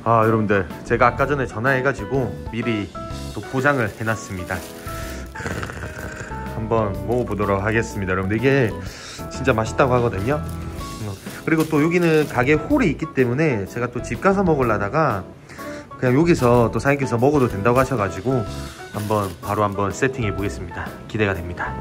여러분들 제가 아까 전에 전화해가지고 미리 또 포장을 해놨습니다. 한번 먹어보도록 하겠습니다. 여러분들 이게 진짜 맛있다고 하거든요. 그리고 또 여기는 가게 홀이 있기 때문에 제가 또 집 가서 먹으려다가 그냥 여기서 또 사장님께서 먹어도 된다고 하셔가지고 바로 한번 세팅해 보겠습니다. 기대가 됩니다.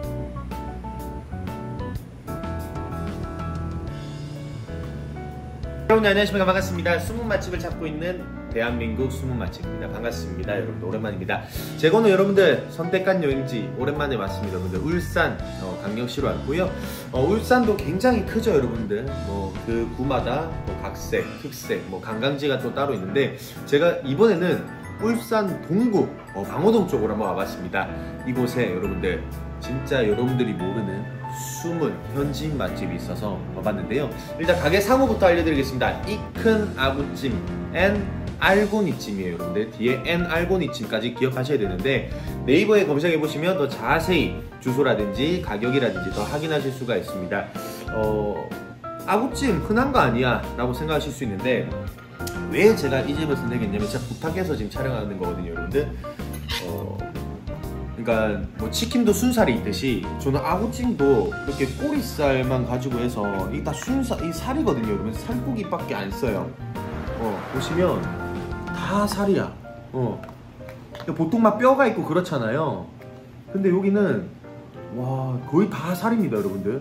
여러분들 안녕하십니까. 반갑습니다. 숨은 맛집을 찾고 있는 대한민국 숨은 맛집입니다. 반갑습니다. 여러분들 오랜만입니다. 제가 오늘 여러분들 선택한 여행지 오랜만에 왔습니다. 여러분들 울산 강력시로 왔고요. 울산도 굉장히 크죠 여러분들. 그 구마다 각색, 흑색, 관광지가 또 따로 있는데 제가 이번에는 울산 동구 방호동 쪽으로 한번 와봤습니다. 이곳에 여러분들 진짜 여러분들이 모르는 숨은 현지인 맛집이 있어서 와봤는데요. 일단 가게 상호부터 알려드리겠습니다. 이큰 아구찜 앤 알고니찜이에요 여러분들. 뒤에 앤 알고니찜까지 기억하셔야 되는데 네이버에 검색해보시면 더 자세히 주소라든지 가격이라든지 더 확인하실 수가 있습니다. 아구찜 흔한 거 아니야 라고 생각하실 수 있는데 왜 제가 이 집을 선택했냐면 제가 부탁해서 지금 촬영하는 거거든요 여러분들. 그러니까 치킨도 순살이 있듯이 저는 아구찜도 이렇게 꼬리살만 가지고 해서 이게 다 이 살이거든요 여러분. 살코기밖에 안 써요. 보시면 다 살이야. 보통 막 뼈가 있고 그렇잖아요. 근데 여기는 와 거의 다 살입니다 여러분들.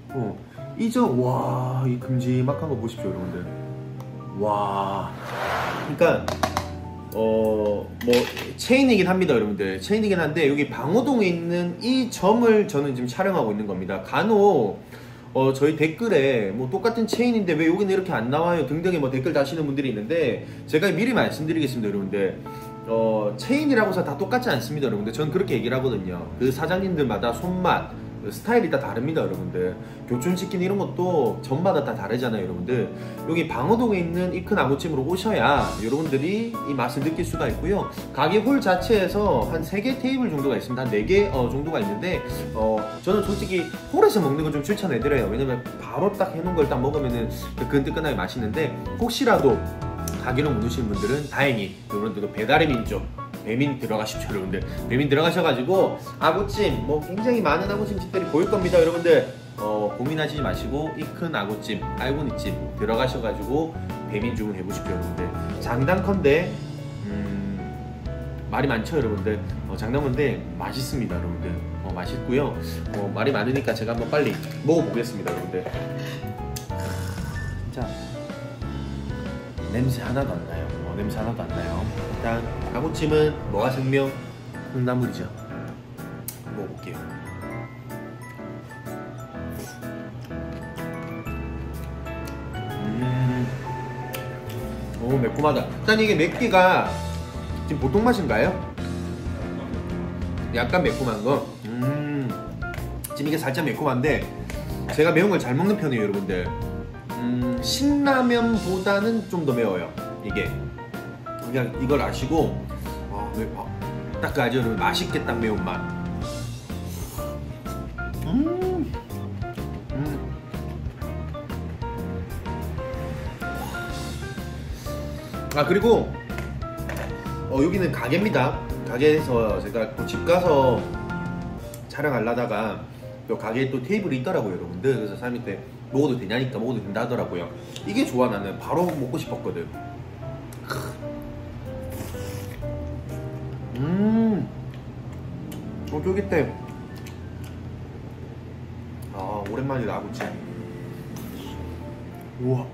이 큼지막한 거 보십시오 여러분들. 와 그러니까 체인이긴 합니다 여러분들. 체인이긴 한데 여기 방호동에 있는 이 점을 저는 지금 촬영하고 있는 겁니다. 간혹 저희 댓글에 똑같은 체인인데 왜 여기는 이렇게 안 나와요 등등의 댓글 다시는 분들이 있는데 제가 미리 말씀드리겠습니다 여러분들. 체인이라고 해서 다 똑같지 않습니다 여러분들. 저는 그렇게 얘기를 하거든요. 그 사장님들마다 손맛 스타일이 다 다릅니다 여러분들. 교촌치킨 이런 것도 점마다 다 다르잖아요 여러분들. 여기 방호동에 있는 이 큰 아구찜으로 오셔야 여러분들이 이 맛을 느낄 수가 있고요. 가게 홀 자체에서 한 3개 테이블 정도가 있습니다. 한 4개 정도가 있는데 저는 솔직히 홀에서 먹는 거 좀 추천해드려요. 왜냐면 바로 딱 해놓은 걸 딱 먹으면은 뜨끈뜨끈하게 맛있는데 혹시라도 가게로 못 오시는 분들은 다행히 여러분들 배달의 민족 배민 들어가십시오 여러분들. 배민 들어가셔가지고 아구찜 굉장히 많은 아구찜 집들이 보일 겁니다 여러분들. 고민하시지 마시고 이 큰 아구찜 알고니찜 들어가셔가지고 배민 주문해 보십시오 여러분들. 장단컨대 말이 많죠 여러분들. 장단컨대 맛있습니다 여러분들. 맛있고요. 말이 많으니까 제가 한번 빨리 먹어보겠습니다 여러분들. 진짜 냄새 하나도 안 나요. 냄새 하나도 안 나요. 일단 아구찜은 뭐가 생명? 콩나물이죠. 먹어볼게요. 오 매콤하다. 일단 이게 맵기가 지금 보통 맛인가요? 약간 매콤한 거. 지금 이게 살짝 매콤한데 제가 매운 걸 잘 먹는 편이에요 여러분들. 신라면보다는 좀 더 매워요 이게. 그냥 이걸 아시고 딱 그 아주 맛있게 딱 매운맛. 그리고 여기는 가게입니다. 가게에서 제가 집 가서 촬영하려다가 또 가게에 또 테이블이 있더라고요 여러분들. 그래서 사장님한테 먹어도 되냐니까 먹어도 된다 하더라고요. 이게 좋아. 나는 바로 먹고 싶었거든. 쫄깃해. 오랜만이다 아구찜. 우와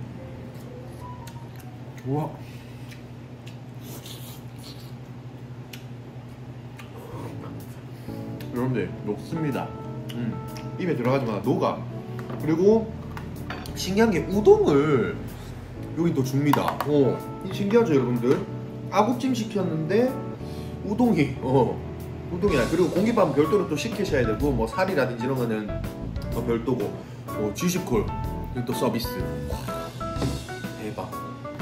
여러분들 녹습니다. 입에 들어가자마자 녹아. 그리고 신기한 게 우동을 여기 또 줍니다. 신기하죠 여러분들. 아구찜 시켰는데 우동이 우동이야. 그리고 공깃밥은 별도로 또 시키셔야 되고 살이라든지 이런 거는 별도고 쥐시콜 또 서비스. 와, 대박.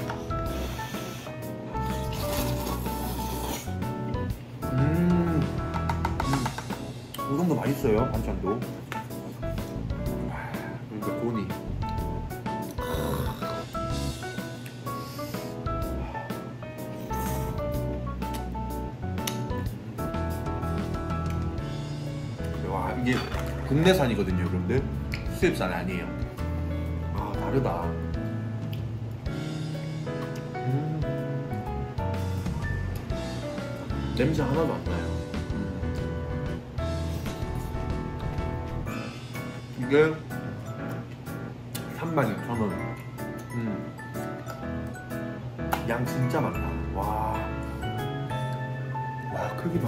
우동도 맛있어요. 반찬도. 그러니까 고니. 이게 국내산이거든요, 여러분들. 수입산 아니에요. 아, 다르다. 냄새 하나도 안 나요. 이게 32,000원. 양 진짜 많다. 와, 크기 봐.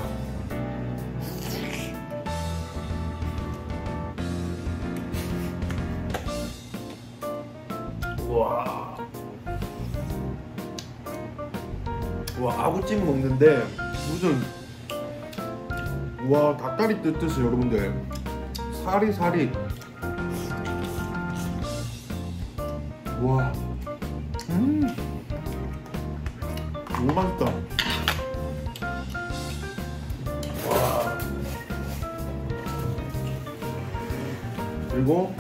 와, 아구찜 먹는데 무슨, 와, 닭다리 뜯듯이 여러분들 살이 와, 너무 맛있다. 와. 그리고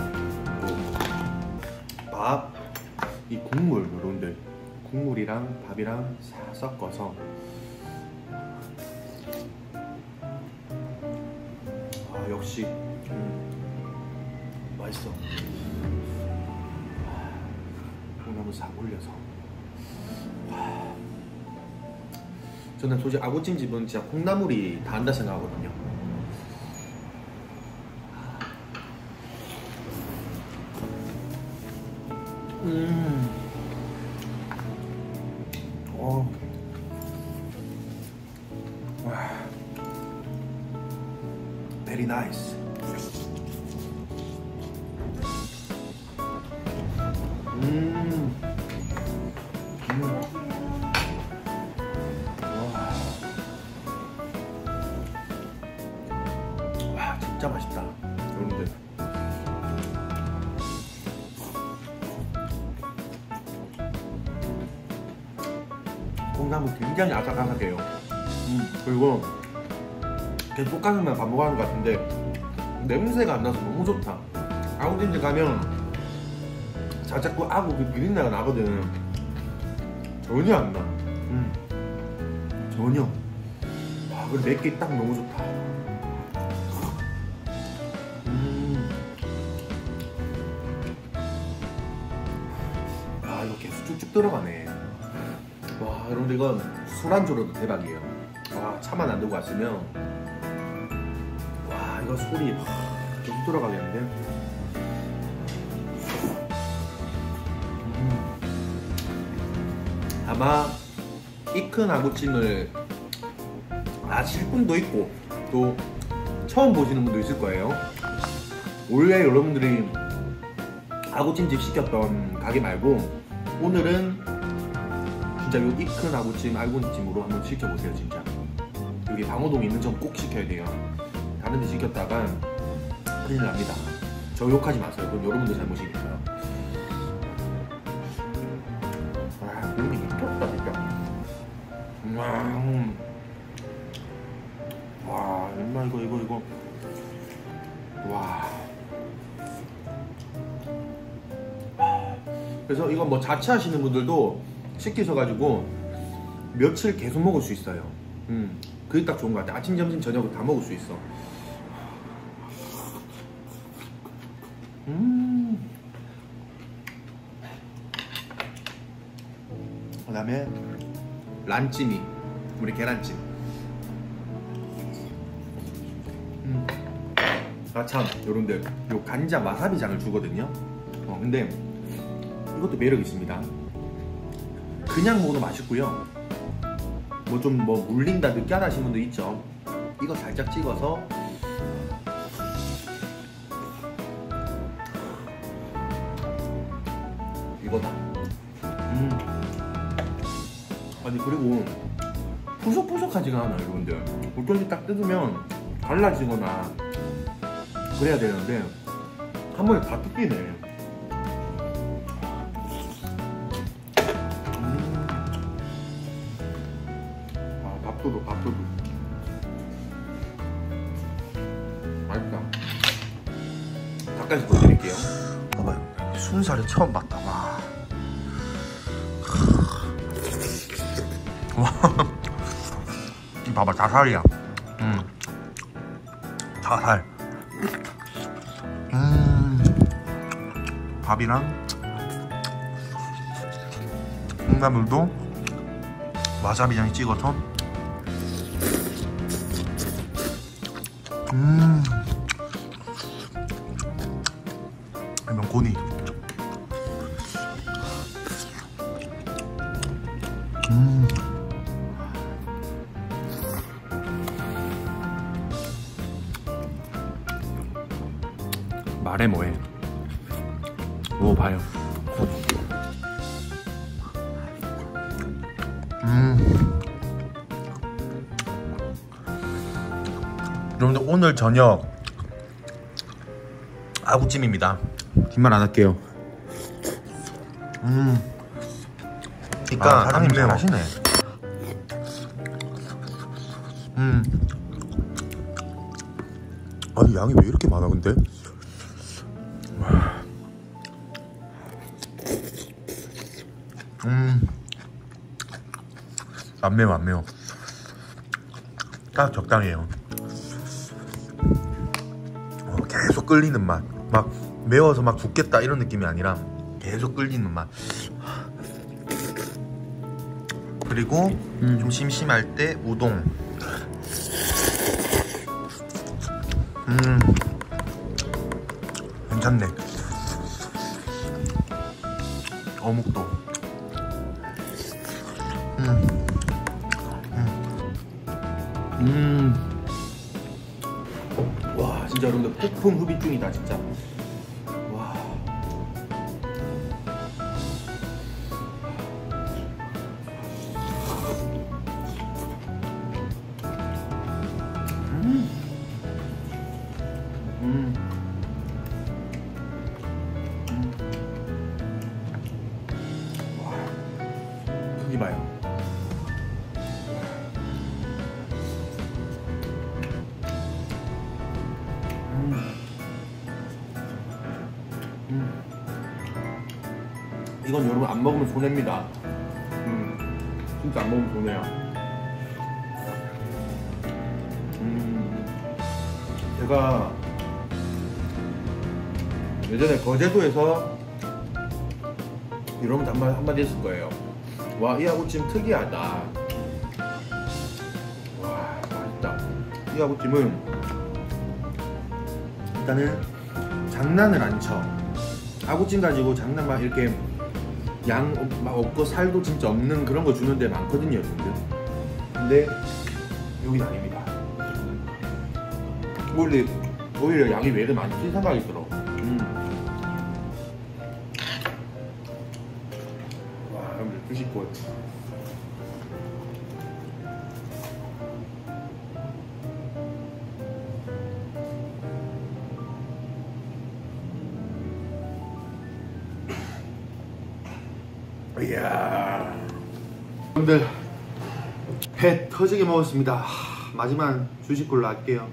밥, 이 국물, 여러분들 국물이랑 밥이랑 싹 섞어서, 아, 역시 맛있어. 콩나물 싹 올려서. 저는 솔직히 아구찜 집은 진짜 콩나물이 다 한다 생각하거든요. Very nice. 와, 진짜 맛있다, 여러분들. 콩나물 굉장히 아삭아삭해요. 그리고 계속 볶아서만 밥 먹어하는 것 같은데 냄새가 안 나서 너무 좋다. 아구찜집 가면 자꾸 아구 그 비린내가 나거든. 전혀 안 나. 전혀. 와, 그리고 맵기 딱 너무 좋다. 아, 이거 계속 쭉쭉 들어가네. 와, 여러분들 이건 술안주로도 대박이에요. 와, 차만 안 두고 왔으면, 와, 이거 소리 계속 들어가겠는데. 아마 이 큰 아구찜을 아실 분도 있고 또 처음 보시는 분도 있을 거예요. 원래 여러분들이 아구찜집 시켰던 가게 말고 오늘은 진짜 이 큰 아구찜, 아구찜으로 한번 시켜보세요. 진짜 여기 방호동에 있는 점 꼭 시켜야 돼요. 다른 데 시켰다가 큰일 납니다. 저 욕하지 마세요. 그건 여러분들 잘못이니까. 아, 눈이 미쳤다 진짜. 와, 정말 이거 와. 그래서 이거 뭐 자취하시는 분들도 시키셔가지고 며칠 계속 먹을 수 있어요. 그게 딱 좋은 것 같아. 아침, 점심, 저녁을 다 먹을 수 있어. 그 다음에 란찜이, 우리 계란찜. 아, 참 여러분들 요 간장 와사비장을 주거든요. 근데 이것도 매력이 있습니다. 그냥 먹어도 맛있고요. 뭐 좀 물린다, 느끼하다 하시는 분도 있죠. 이거 살짝 찍어서 이거다. 아니, 그리고 푸석푸석하지가 않아요, 여러분들. 보통 딱 뜯으면 갈라지거나 그래야 되는데 한 번에 다 뜯기네. 밥도둑 맛있다. 가까이서 보여드릴게요. 봐봐요, 순살이 처음 봤다. 와. 이 봐봐, 자살이야. 자살. 밥이랑 콩나물도 와사비장에 찍어서 명코니 말해 뭐해 먹어봐요. 여러분들 오늘 저녁 아구찜입니다. 뒷말 안 할게요. 그러니까 사장님 잘하시네. 아니 양이 왜 이렇게 많아 근데? 안 매워 안 매워. 딱 적당해요. 계속 끌리는 맛. 막 매워서 막 죽겠다 이런 느낌이 아니라 계속 끌리는 맛. 그리고 좀 심심할 때 우동. 괜찮네. 어묵도. 와 진짜 여러분들 폭풍 흡입 중이다 진짜. 와. 와. 크기 봐요. 이건 여러분 안 먹으면 손해입니다. 진짜 안 먹으면 손해야. 제가 예전에 거제도에서 여러분들 한마디 했을 거예요. 와, 이 아구찜 특이하다. 와, 맛있다. 이 아구찜은 일단은 장난을 안 쳐. 아구찜 가지고 장난 막 이렇게 양 막 없고 살도 진짜 없는 그런 거 주는 데 많거든요, 여러분들. 근데 여긴 아닙니다. 오히려 양이 왜 이렇게 많지 생각이 들어. 와, 여러분들 드시고. 이야, 여러분들 배 터지게 먹었습니다. 마지막 주식 걸로 할게요.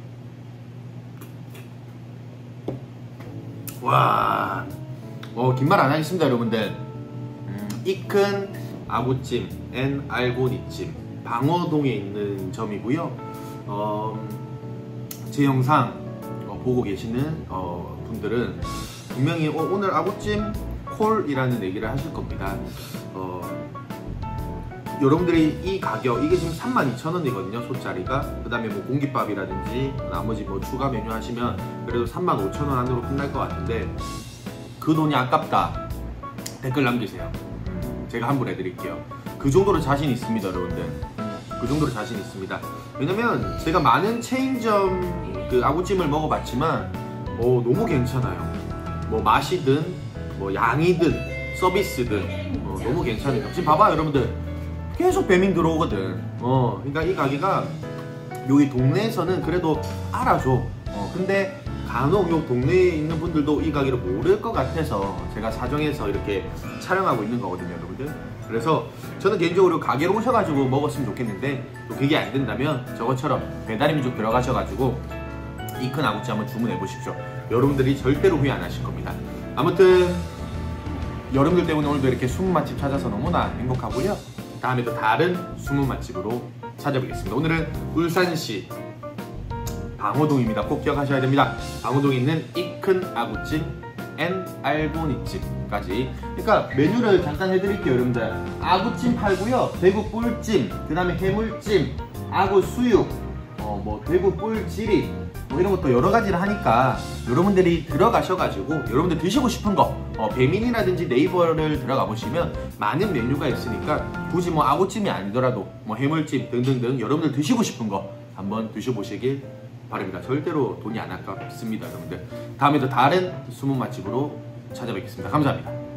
와, 긴 말 안 하겠습니다, 여러분들. 이 큰 아구찜 앤 알고니찜 방어동에 있는 점이고요. 제 영상 보고 계시는 분들은 분명히 오늘 아구찜 콜이라는 얘기를 하실 겁니다. 여러분들이 이 가격, 이게 지금 32,000원이거든요, 소짜리가. 그 다음에 뭐 공깃밥이라든지 나머지 뭐 추가 메뉴 하시면 그래도 35,000원 안으로 끝날 것 같은데, 그 돈이 아깝다 댓글 남기세요. 제가 환불해드릴게요. 그 정도로 자신 있습니다, 여러분들. 그 정도로 자신 있습니다. 왜냐면 제가 많은 체인점 그 아구찜을 먹어봤지만 너무 괜찮아요. 뭐 맛이든 뭐 양이든 서비스든 너무 괜찮아요. 지금 봐봐요, 여러분들. 계속 배민 들어오거든. 그러니까 이 가게가 여기 동네에서는 그래도 알아줘. 근데 간혹 요 동네에 있는 분들도 이 가게를 모를 것 같아서 제가 사정해서 이렇게 촬영하고 있는 거거든요, 여러분들. 그래서 저는 개인적으로 가게로 오셔가지고 먹었으면 좋겠는데, 또 그게 안 된다면 저것처럼 배달 민족 들어가셔가지고 이 큰 아구찜 한번 주문해 보십시오. 여러분들이 절대로 후회 안 하실 겁니다. 아무튼 여러분들 때문에 오늘도 이렇게 숨은 맛집 찾아서 너무나 행복하고요. 다음에 또 다른 숨은 맛집으로 찾아뵙겠습니다. 오늘은 울산시 방호동입니다. 꼭 기억하셔야 됩니다. 방호동에 있는 이 큰 아구찜 앤 알보니찜까지. 그러니까 메뉴를 잠깐 해드릴게요, 여러분들. 아구찜 팔고요, 대구 꿀찜, 그 다음에 해물찜, 아구 수육, 뭐 대구 꿀지리, 뭐 이런 것도 여러 가지를 하니까 여러분들이 들어가셔가지고 여러분들 드시고 싶은 거, 배민이라든지 네이버를 들어가 보시면 많은 메뉴가 있으니까 굳이 뭐 아구찜이 아니더라도 뭐 해물찜 등등등 여러분들 드시고 싶은 거 한번 드셔보시길 바랍니다. 절대로 돈이 안 아깝습니다, 여러분들. 다음에도 다른 숨은 맛집으로 찾아뵙겠습니다. 감사합니다.